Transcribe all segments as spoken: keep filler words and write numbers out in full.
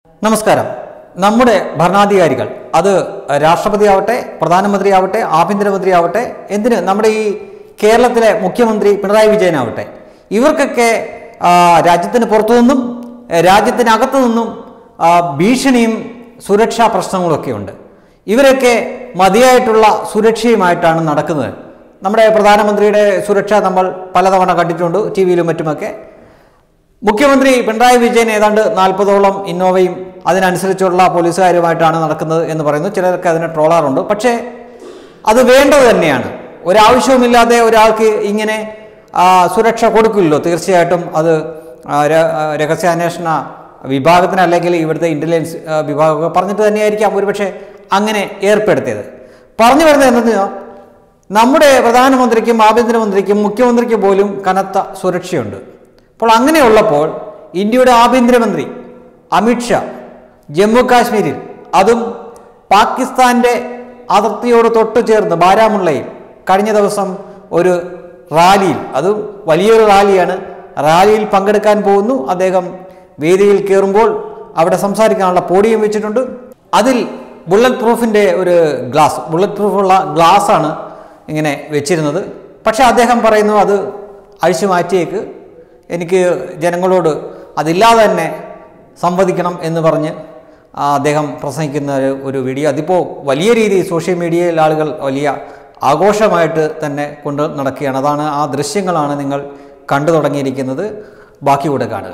നമസ്കാരം. നമ്മുടെ ഭരണാധികാരികൾ, അത് രാഷ്ട്രപതിയാവട്ടെ, പ്രധാനമന്ത്രിയാവട്ടെ, ആഭ്യന്തരമന്ത്രിയാവട്ടെ, എന്തിന് നമ്മുടെ ഈ കേരളത്തിലെ മുഖ്യമന്ത്രി പിണറായി വിജയനാവട്ടെ, ഇവർക്കൊക്കെ രാജ്യത്തിന് പുറത്തു നിന്നും രാജ്യത്തിനകത്തു നിന്നും ഭീഷണിയും സുരക്ഷാ പ്രശ്നങ്ങളൊക്കെ ഉണ്ട്. ഇവരൊക്കെ മതിയായിട്ടുള്ള സുരക്ഷയുമായിട്ടാണ് നടക്കുന്നത്. നമ്മുടെ പ്രധാനമന്ത്രിയുടെ സുരക്ഷ നമ്മൾ പലതവണ കണ്ടിട്ടുണ്ട്, ടി വിയിലും മറ്റുമൊക്കെ. മുഖ്യമന്ത്രി പിണറായി വിജയൻ ഏതാണ്ട് നാൽപ്പതോളം ഇന്നോവയും അതിനനുസരിച്ചുള്ള പോലീസുകാരുമായിട്ടാണ് നടക്കുന്നത് എന്ന് പറയുന്നു. ചിലരൊക്കെ അതിനെ ട്രോളാറുണ്ട്. പക്ഷേ അത് വേണ്ടത് തന്നെയാണ്. ഒരാവശ്യവുമില്ലാതെ ഒരാൾക്ക് ഇങ്ങനെ സുരക്ഷ കൊടുക്കില്ലല്ലോ. തീർച്ചയായിട്ടും അത് രഹസ്യാന്വേഷണ വിഭാഗത്തിന് അല്ലെങ്കിൽ ഇവിടുത്തെ ഇൻ്റലിജൻസ് വിഭാഗമൊക്കെ പറഞ്ഞിട്ട് തന്നെയായിരിക്കാം ഒരുപക്ഷെ അങ്ങനെ ഏർപ്പെടുത്തിയത്. പറഞ്ഞു വരുന്നത് എന്തെന്ന്, നമ്മുടെ പ്രധാനമന്ത്രിക്കും ആഭ്യന്തരമന്ത്രിക്കും മുഖ്യമന്ത്രിക്കും പോലും കനത്ത സുരക്ഷയുണ്ട്. അപ്പോൾ അങ്ങനെയുള്ളപ്പോൾ ഇന്ത്യയുടെ ആഭ്യന്തരമന്ത്രി അമിത്ഷാ ജമ്മു കാശ്മീരിൽ, അതും പാകിസ്ഥാൻ്റെ അതിർത്തിയോട് തൊട്ടു ചേർന്ന് ബാരാമുള്ളയിൽ കഴിഞ്ഞ ദിവസം ഒരു റാലിയിൽ, അതും വലിയൊരു റാലിയാണ്, റാലിയിൽ പങ്കെടുക്കാൻ പോകുന്നു. അദ്ദേഹം വേദിയിൽ കയറുമ്പോൾ അവിടെ സംസാരിക്കാനുള്ള പോഡിയം വെച്ചിട്ടുണ്ട്. അതിൽ ബുള്ളറ്റ് പ്രൂഫിൻ്റെ ഒരു ഗ്ലാസ്, ബുള്ളറ്റ് പ്രൂഫുള്ള ഗ്ലാസ്സാണ് ഇങ്ങനെ വെച്ചിരുന്നത്. പക്ഷേ അദ്ദേഹം പറയുന്നു അത് അഴിച്ചു മാറ്റിയേക്ക്, എനിക്ക് ജനങ്ങളോട് അതില്ലാതെ തന്നെ സംവദിക്കണം എന്ന് പറഞ്ഞ് അദ്ദേഹം പ്രസംഗിക്കുന്ന ഒരു വീഡിയോ. അതിപ്പോൾ വലിയ രീതിയിൽ സോഷ്യൽ മീഡിയയിൽ ആളുകൾ വലിയ ആഘോഷമായിട്ട് തന്നെ കൊണ്ട് നടക്കുകയാണ്. അതാണ്, ആ ദൃശ്യങ്ങളാണ് നിങ്ങൾ കണ്ടു തുടങ്ങിയിരിക്കുന്നത്. ബാക്കി കൂടെ കാണുക.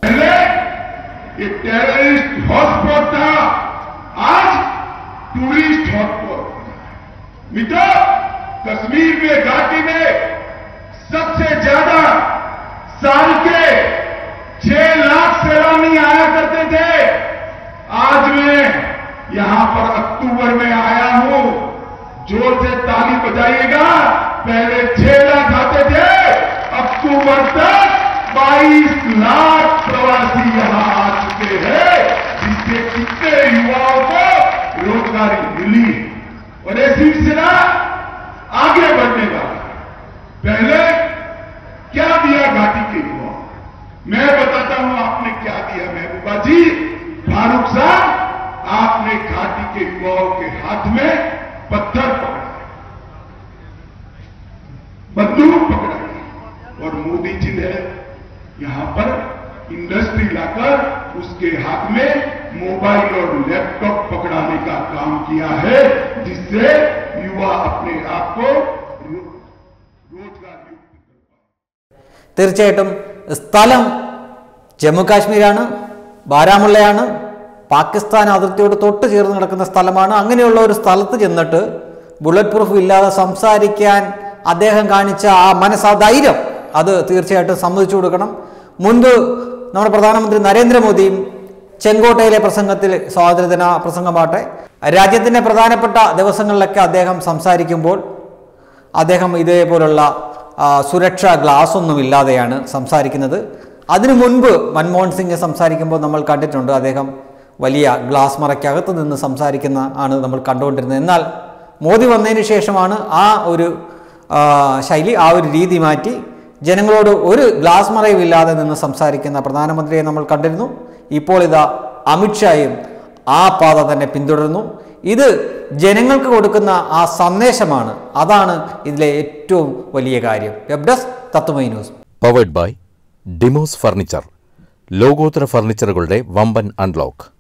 कश्मीर में घाटी में सबसे ज्यादा साल के छह लाख सैलानी आया करते थे। आज मैं यहां पर अक्टूबर में आया हूं, जोर से ताली बजाइएगा। पहले छह लाख आते थे, अक्टूबर तक बाईस लाख प्रवासी यहां आ चुके हैं, जिससे कितने युवाओं को रोजगारी मिली और ये सिलसिला आगे बढ़ने वाला। पहले क्या दिया घाटी के युवाओं, मैं बताता हूं आपने क्या दिया। महबूबा जी, फारूक साहब, आपने घाटी के युवाओं के हाथ में पत्थर पकड़ाए, बंदूक पकड़ाई, और मोदी जी ने यहां पर इंडस्ट्री लाकर उसके हाथ में मोबाइल और लैपटॉप पकड़ाने का काम किया है, जिससे युवा अपने आप को रोजगार युक्त कर पाए। തീർച്ചയായിട്ടും സ്ഥലം ജമ്മു കാശ്മീരാണ്, ബാരാമുള്ളയാണ്, പാകിസ്ഥാൻ അതിർത്തിയോട് തൊട്ട് ചേർന്ന് നടക്കുന്ന സ്ഥലമാണ്. അങ്ങനെയുള്ള ഒരു സ്ഥലത്ത് ചെന്നിട്ട് ബുള്ളറ്റ് പ്രൂഫ് ഇല്ലാതെ സംസാരിക്കാൻ അദ്ദേഹം കാണിച്ച ആ മനസ്സ്, ആ ധൈര്യം, അത് തീർച്ചയായിട്ടും സമ്മതിച്ചു കൊടുക്കണം. മുൻപ് നമ്മുടെ പ്രധാനമന്ത്രി നരേന്ദ്രമോദിയും ചെങ്കോട്ടയിലെ പ്രസംഗത്തിൽ, സ്വാതന്ത്ര്യദിന പ്രസംഗമാട്ടെ, രാജ്യത്തിൻ്റെ പ്രധാനപ്പെട്ട ദിവസങ്ങളിലൊക്കെ അദ്ദേഹം സംസാരിക്കുമ്പോൾ അദ്ദേഹം ഇതേപോലുള്ള സുരക്ഷാ ഗ്ലാസ് ഒന്നും ഇല്ലാതെയാണ് സംസാരിക്കുന്നത്. അതിനു മുൻപ് മൻമോഹൻ സിംഗ് സംസാരിക്കുമ്പോൾ നമ്മൾ കണ്ടിട്ടുണ്ട്, അദ്ദേഹം വലിയ ഗ്ലാസ് മറയ്ക്കകത്ത് നിന്ന് സംസാരിക്കുന്ന ആണ് നമ്മൾ കണ്ടുകൊണ്ടിരുന്നത്. എന്നാൽ മോദി വന്നതിന് ശേഷമാണ് ആ ഒരു ശൈലി, ആ ഒരു രീതി മാറ്റി ജനങ്ങളോട് ഒരു ഗ്ലാസ് മറയുമില്ലാതെ നിന്ന് സംസാരിക്കുന്ന പ്രധാനമന്ത്രിയെ നമ്മൾ കണ്ടിരുന്നു. ഇപ്പോൾ ഇതാ അമിത്ഷായും ആ പാത തന്നെ പിന്തുടരുന്നു. ഇത് ജനങ്ങൾക്ക് കൊടുക്കുന്ന ആ സന്ദേശമാണ്, അതാണ് ഇതിലെ ഏറ്റവും വലിയ കാര്യം. Web desk Tatwamayi news. Powered by Demos furniture, ലോകോത്തര ഫർണിച്ചറുകളുടെ വമ്പൻ അൺലോക്ക്.